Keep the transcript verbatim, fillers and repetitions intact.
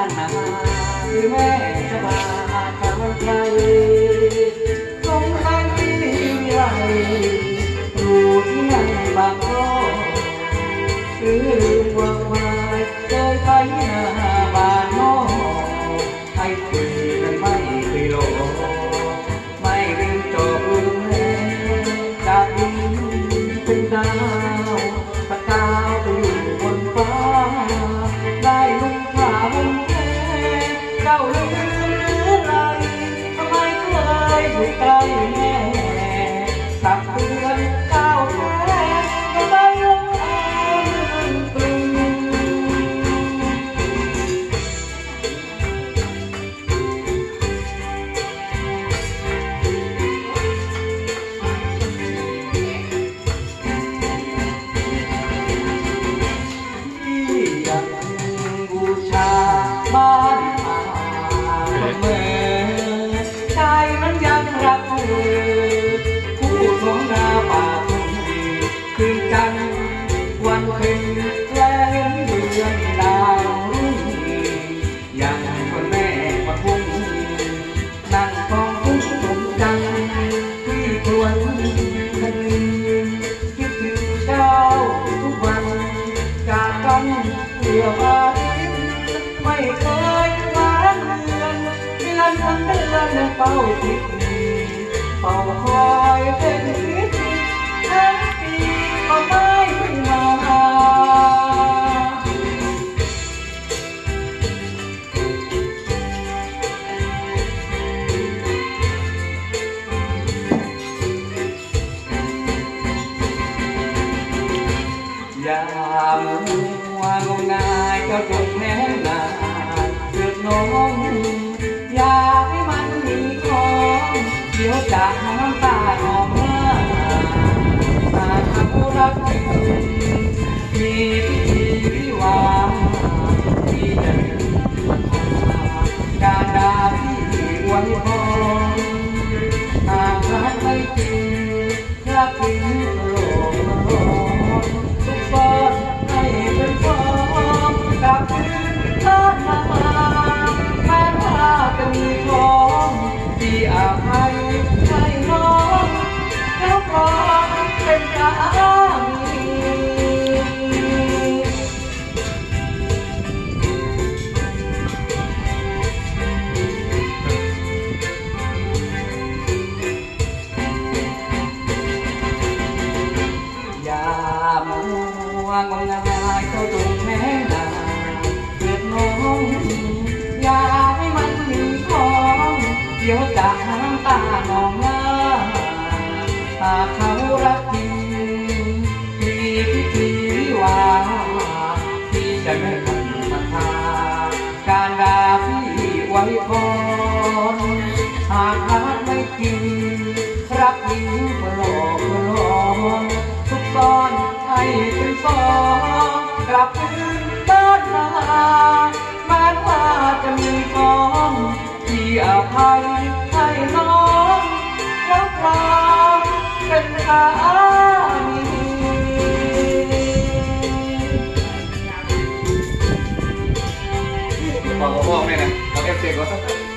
นาคือแม่ชบาทางไกลสงครามที่ไรอยู่ที่นั่นบางโลหรือว่ามาเคยไปหน้าบ้านนอกให้คุยกันไม่เคยโลไม่ลืมจบลืมแม่จากดินเป็นดาวปากกาวไปอยู่บนฟ้าได้นุ่งผ้าห่มแพรเจ้าลืมหรือไรทำไมเคยอยู่ใกล้แม่ตักเตือนก้าวแท้ก็ไม่ลงอ่อนกลุ่มบูชาบ้านป่าเมื่อใจมันยังรักเธอคู่ของนาป่าทุ่งดีคืนจันทร์วันเพ็ญแล้งเดือนดาวยังคนแม่ปะทุ่งนั่งกองทุ่งสมจันทร์ที่ควรคนึงคิดถึงเจ้าทุกวันจากกันเดียวอาทิตย์ไม่เคยล้างเดือนเดือนทั้งเดือนเฝ้าคิดเฝ้าคอยเป็นคิดทั้งปีก็ไม่มายามมัวงมงายเจ้าจงแน่นานเกิดน้องอยากให้มันมีของเดี๋ยวจากน้ำตาออกมาตาทำรักจริงมีพิธีวิวาที่จะการดาที่อวยพรหากรักไม่จริงรักจริงโลกโลกทุกคนให้เป็นของกลับคืนบ้านนาแม้ว่าจะมีของที่อาภัยให้น้องแล้วพอเป็นสามีอย่ามัวงมงายเข้าตรงแม่นาเกิดน้องอย่าให้มันมีของเดี๋ยวจากน้ำตาหนองหน้าหากเขารักจริงมีพิธีวิวาที่จะไม่ขัดศรัทธาการดาพี่ไว้พรหากรักไม่จริงรักจริงก็หลอกก็หลอนทุกซ้อนให้เป็นฟองกลับคืนบ้านนาแม้ว่าจะมีของที่อภัยให้น้องแล้วพร้อมเป็นสามีบอกกับพ่อแม่นะกับเอฟซีก็สัก